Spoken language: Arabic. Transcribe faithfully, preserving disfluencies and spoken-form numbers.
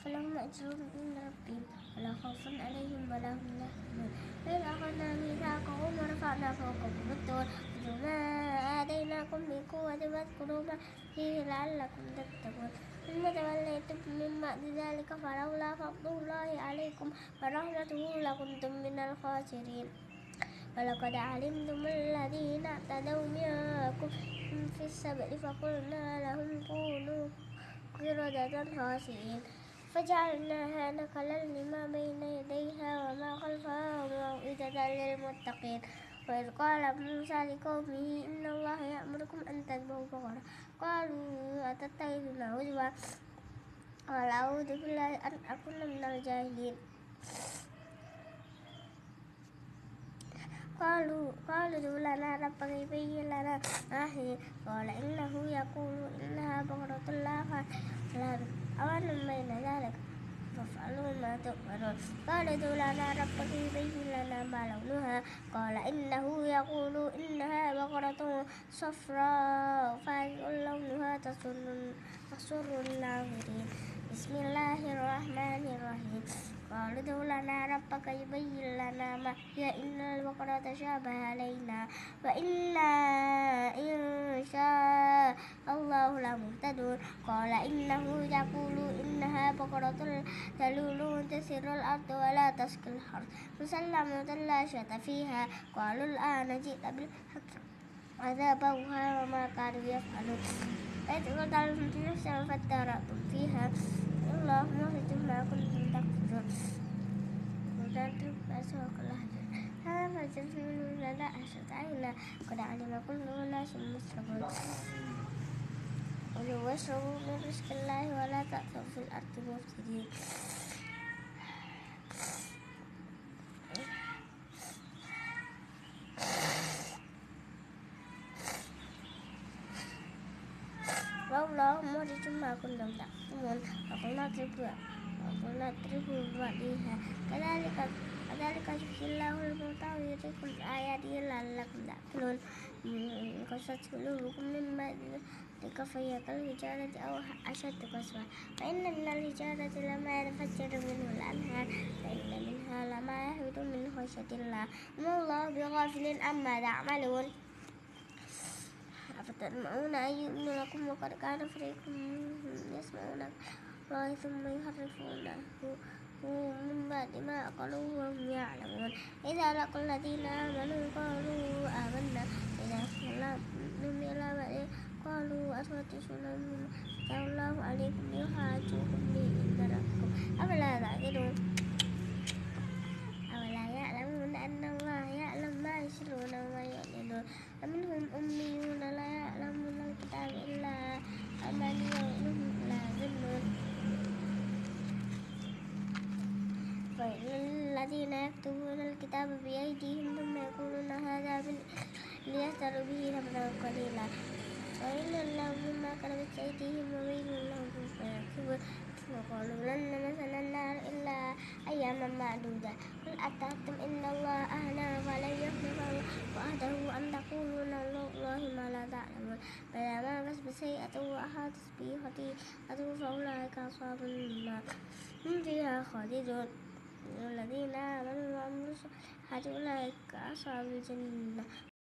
فلهم أجر عند ربهم ولا خوف عليهم ولا هم يحزنون وإذ أخذنا ميثاقهم ورفعنا فوقكم الطور خذوا ما آتيناكم بقوة واذكروا ما فيه لعلكم تتقون ثم توليتم من بعد ذلك فلولا فضل الله عليكم ورحمته لكنتم من الخاسرين ولقد علمتم الذين اعتدوا منكم في السبت فقلنا لهم كونوا قردة خاسئين فجعلناها نكلا لما بين يديها وما خلفها وموعظة للمتقين وإذ قال موسى لقومه إن الله يأمركم أن تذبحوا بقرة قالوا أتتخذنا هزوا قال أعوذ بالله أن أكون من الجاهلين قالوا قالوا ادع لنا ربك يبين لنا ما هي قال إنه يقول إنها بقرة لا فارغ أوان بين ذلك فافعلوا ما تؤمرون قال ادع لنا ربك يبين لنا ما لونها قال إنه يقول إنها بقرة صفراء فاقع لونها تسر الناظرين بسم الله الرحمن الرحيم قالوا ادع لنا ربك يبين لنا ما هي إن البقرة تشابه علينا وإنا إن شاء الله لمهتدون قال إنه يقول إنها بقرة ذلول تثير الأرض ولا تسقي الحرث مسلمة لا شاة فيها قالوا الآن جئت بالحق عذابوها وما كانوا يفعلون إذ قتلتم نفسا فادارأتم فيها الله مخرج ما كنتم تكتمون وذاتم أسواق الأحزاب هذا فجر منه لا أحسد عينا قد علم كل أناس مشربون كلوا واشربوا من رزق الله ولا تأثوا في الأرض مفسدين والله مخرج ما كنتم تكتمون وقلنا اضربوا وقلنا اضربوا ببعضها كذلك كذلك يحيي الله الموتى ويريكم آياته لعلكم تعقلون قست قلوبكم من بعد ذلك فهي كالحجارة أو أشد قسوة فإن من الحجارة لما يتفجر منه الأنهار وإن منها لما يهبط من خشية الله وما الله بغافل عما تعملون أفتطمعون أن يؤمنوا لكم وقد كان فريق منهم يسمعون الله ثم يحرفونه من بعد ما عقلوه وهم يعلمون إذا لقوا الذين آمنوا قالوا آمنا إذا خلوا إلى بعض قالوا أتحدثوننا بما فتح الله عليكم ليحاجوكم به عند ربكم أفلا تعقلون أولا يعلمون أن الله يعلم ما يسرون وما يعلنون ومنهم أميون لا يعلمون الكتاب إلا أماني وإنهم ليظنون الذين يكتبون الكتاب بأيديهم ثم يقولون هذا ليشتروا به ثمنا قليلا وويل لهم مما كتبت أيديهم وويل لهم مما يكسبون وقالوا لن نمسنا النار إلا أياما معدودة قل أتعلمتم إن الله أهلنا فلن يخلف وعده أن تقولون على الله ما لا تعلمون بلى من كسب سيئة وأحاطت به خطيئته فأولئك أصحاب النار هم فيها خالدون الذين آمنوا وعملوا الصالحات أولئك أصحاب الجنة